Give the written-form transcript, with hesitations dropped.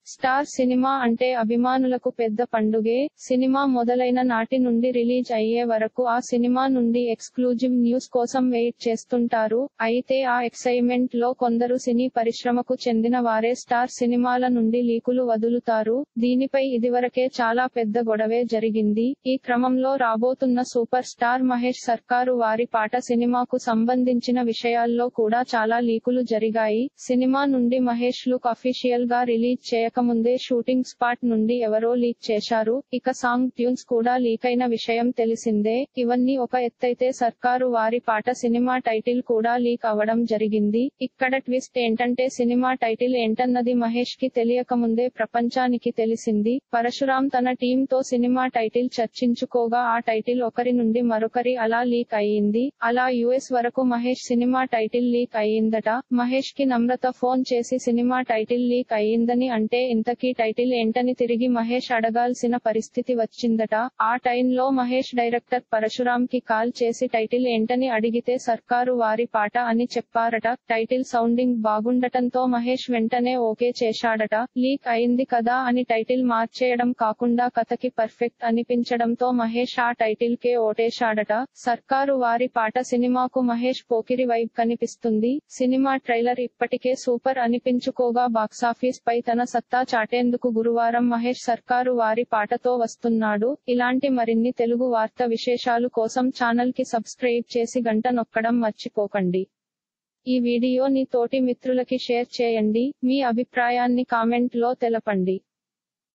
Star cinema అంటే అభిమానులకు పెద్ద పండుగే. సినిమా మొదలైన నాటి నుండి రిలీజ్ అయ్యే వరకు ఆ సినిమా నుండి ఎక్స్క్లూజివ్ న్యూస్ కోసం వెయిట్ చేస్తుంటారు. అయితే ఆ ఎక్సైట్మెంట్ లో కొందరు సినీ పరిశ్రమకు చెందిన వారే స్టార్ సినిమాల నుండి లీకులు వదులుతారు. దీనిపై ఇదివరకే చాలా పెద్ద గొడవే జరిగింది. ఈ క్రమంలో రాబోతున్న సూపర్ స్టార్ మహేష్ సర్కారు వారి పాట సినిమాకు సంబంధించిన విషయాల్లో కూడా చాలా లీకులు జరిగాయి. సినిమా నుండి మహేష్ లుక్ అఫీషియల్ గా రిలీజ్ చేయకముందే షూటింగ్ స్పాట్ నుండి ఎవరో లీక్ చేశారు. ఇక సాంగ్ ట్యూన్స్ కూడా లీకైన విషయం తెలిసిందే. ఇవన్నీ ఒక ఎత్తైతే సర్కారు వారి పాట సినిమా టైటిల్ కూడా లీక్ అవడం జరిగింది. ఇక్కడ ట్విస్ట్ ఏంటంటే సినిమా టైటిల్ ఏంటన్నది మహేష్ కి తెలియకముందే ప్రపంచానికి తెలిసింది. పరశురామ్ తన టీమ్ తో సినిమా టైటిల్ చర్చించుకోగా ఆ టైటిల్ ఒకరి నుండి మరొకరి అలా లీక్ అయ్యింది. అలా యుఎస్ వరకు మహేష్ సినిమా టైటిల్ లీక్ అయ్యిందట. మహేష్ కి నమ్రత ఫోన్ చేసి సినిమా టైటిల్ లీక్ అయ్యిందని అంటే ఇంతకీ టైటిల్ ఏంటని తిరిగి మహేష్ అడగాల్సిన పరిస్థితి వచ్చిందట. ఆ టైంలో మహేష్ డైరెక్టర్ పరశురామ్ కి కాల్ చేసి టైటిల్ ఏంటని అడిగితే సర్కారు వారి పాట అని చెప్పారట. టైటిల్ సౌండింగ్ బాగుండటంతో మహేష్ వెంటనే ఓకే చేశాడట. లీక్ అయింది కదా అని టైటిల్ మార్చేయడం కాకుండా కథకి పర్ఫెక్ట్ అనిపించడంతో మహేష్ ఆ టైటిల్ కే ఓటేశాడట. సర్కారు వారి పాట సినిమాకు మహేష్ పోకిరి వైబ్ కనిపిస్తుంది. సినిమా ట్రైలర్ ఇప్పటికే సూపర్ అనిపించుకోగా బాక్సాఫీస్ పై తన సత్తా చాటేందుకు గురువారం మహేష్ సర్కారు వారి పాటతో వస్తున్నాడు. ఇలాంటి మరిన్ని తెలుగు వార్త విశేషాలు కోసం ఛానల్ కి సబ్స్క్రైబ్ చేసి గంట నొక్కడం మర్చిపోకండి. ఈ వీడియోని తోటి మిత్రులకి షేర్ చేయండి. మీ అభిప్రాయాన్ని కామెంట్ లో తెలపండి.